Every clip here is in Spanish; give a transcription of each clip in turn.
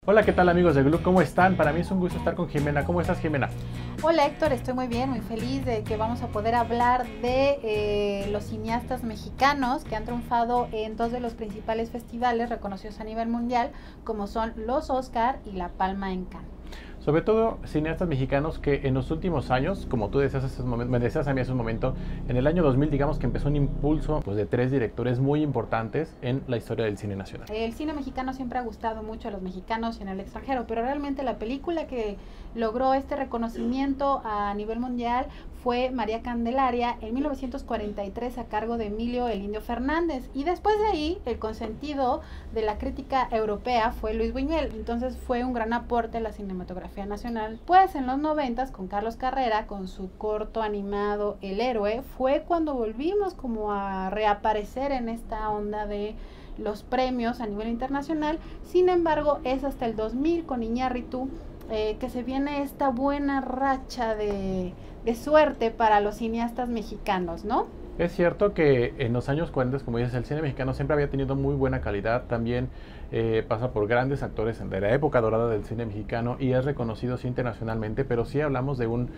Hola, ¿qué tal amigos de Gluck? ¿Cómo están? Para mí es un gusto estar con Jimena. ¿Cómo estás, Jimena? Hola Héctor, estoy muy bien, muy feliz de que vamos a poder hablar de los cineastas mexicanos que han triunfado en dos de los principales festivales reconocidos a nivel mundial, como son los Oscar y la Palma en Cannes. Sobre todo cineastas mexicanos que en los últimos años, como tú decías me decías a mí hace un momento, en el año 2000 digamos que empezó un impulso pues, de tres directores muy importantes en la historia del cine nacional. El cine mexicano siempre ha gustado mucho a los mexicanos y en el extranjero, pero realmente la película que logró este reconocimiento a nivel mundial fue María Candelaria en 1943 a cargo de Emilio El Indio Fernández, y después de ahí el consentido de la crítica europea fue Luis Buñuel. Entonces fue un gran aporte a la cinematografía nacional. Pues en los 90 con Carlos Carrera, con su corto animado El Héroe, fue cuando volvimos como a reaparecer en esta onda de los premios a nivel internacional. Sin embargo, es hasta el 2000 con Iñárritu que se viene esta buena racha de suerte para los cineastas mexicanos, ¿no? Es cierto que en los años 40, como dices, el cine mexicano siempre había tenido muy buena calidad. También pasa por grandes actores de la época dorada del cine mexicano y es reconocido sí, internacionalmente, pero sí hablamos de un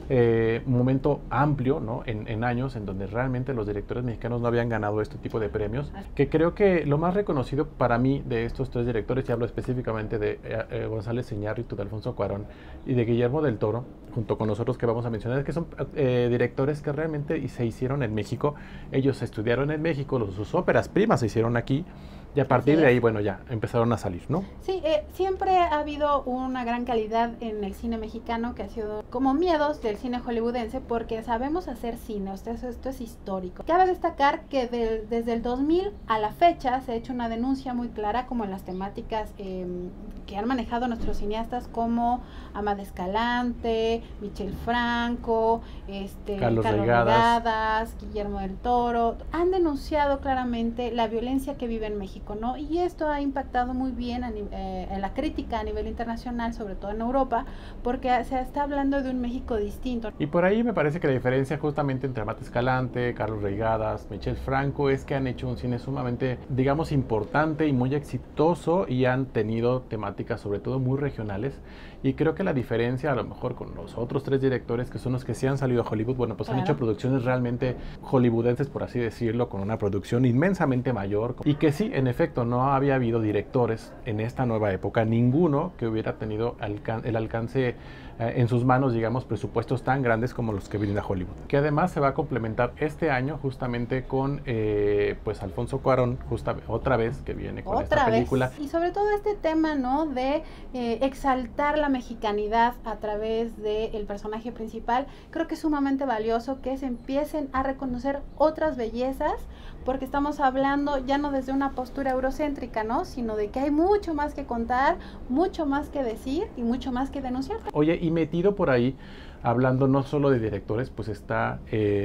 momento amplio, ¿no? en años en donde realmente los directores mexicanos no habían ganado este tipo de premios, que creo que lo más reconocido para mí de estos tres directores, y hablo específicamente de González Iñárritu, de Alfonso Cuarón y de Guillermo del Toro, junto con los otros que vamos a mencionar, es que son directores que realmente se hicieron en México. Ellos estudiaron en México, sus óperas primas se hicieron aquí, y a partir de ahí, bueno, ya empezaron a salir, ¿no? Sí, siempre ha habido una gran calidad en el cine mexicano que ha sido como miedos del cine hollywoodense, porque sabemos hacer cine, esto es histórico. Cabe destacar que desde el 2000 a la fecha se ha hecho una denuncia muy clara como en las temáticas que han manejado nuestros cineastas como Amadeo Escalante, Michel Franco, Carlos Regadas, Guillermo del Toro, han denunciado claramente la violencia que vive en México, ¿no? Y esto ha impactado muy bien en la crítica a nivel internacional, sobre todo en Europa, porque se está hablando de un México distinto. Y por ahí me parece que la diferencia justamente entre Amadeo Escalante, Carlos Reigadas, Michel Franco es que han hecho un cine sumamente, digamos, importante y muy exitoso, y han tenido temáticas sobre todo muy regionales. Y creo que la diferencia a lo mejor con los otros tres directores, que son los que sí han salido a Hollywood, bueno, pues claro, han hecho producciones realmente hollywoodenses, por así decirlo, con una producción inmensamente mayor, y que sí, en efecto, no había habido directores en esta nueva época, ninguno que hubiera tenido el alcance en sus manos, digamos, presupuestos tan grandes como los que brinda Hollywood. Que además se va a complementar este año justamente con pues Alfonso Cuarón, otra vez que viene con esta película. Y sobre todo este tema, ¿no? De exaltar la mexicanidad a través del personaje principal. Creo que es sumamente valioso que se empiecen a reconocer otras bellezas, porque estamos hablando ya no desde una postura eurocéntrica, ¿no? Sino de que hay mucho más que contar, mucho más que decir y mucho más que denunciar. Oye, y metido por ahí, hablando no solo de directores, pues está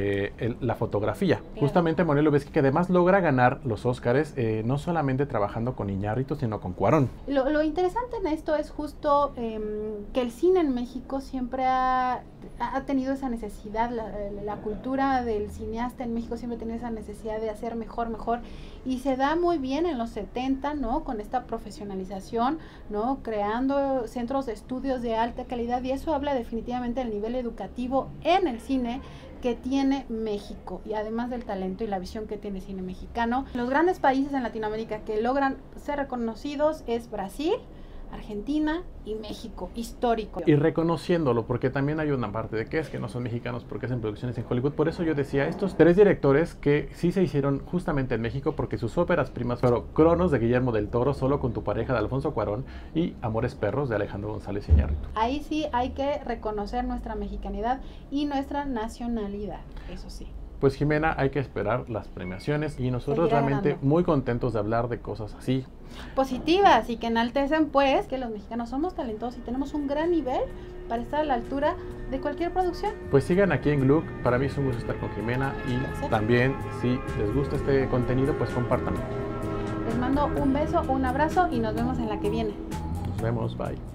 la fotografía. Claro. Justamente Manuel Lubezki, que además logra ganar los Óscares, no solamente trabajando con Iñárritu, sino con Cuarón. Lo interesante en esto es justo que el cine en México siempre ha tenido esa necesidad, la cultura del cineasta en México siempre tiene esa necesidad de hacer mejor, y se da muy bien en los 70, ¿no? Con esta profesionalización, ¿no? Creando centros de estudios de alta calidad, y eso habla definitivamente del nivel educativo en el cine que tiene México, y además del talento y la visión que tiene el cine mexicano. Los grandes países en Latinoamérica que logran ser reconocidos es Brasil, Argentina y México, histórico. Y reconociéndolo, porque también hay una parte de que es que no son mexicanos porque hacen producciones en Hollywood. Por eso yo decía, estos tres directores que sí se hicieron justamente en México, porque sus óperas primas fueron Cronos de Guillermo del Toro, Solo con tu pareja de Alfonso Cuarón, y Amores Perros de Alejandro González Iñárritu. Ahí sí hay que reconocer nuestra mexicanidad y nuestra nacionalidad, eso sí. Pues Jimena, hay que esperar las premiaciones, y nosotros realmente muy contentos de hablar de cosas así positivas y que enaltecen pues que los mexicanos somos talentosos y tenemos un gran nivel para estar a la altura de cualquier producción. Pues sigan aquí en Gluck, para mí es un gusto estar con Jimena, y gracias. También si les gusta este contenido, pues compártanlo. Les mando un beso, un abrazo y nos vemos en la que viene. Nos vemos, bye.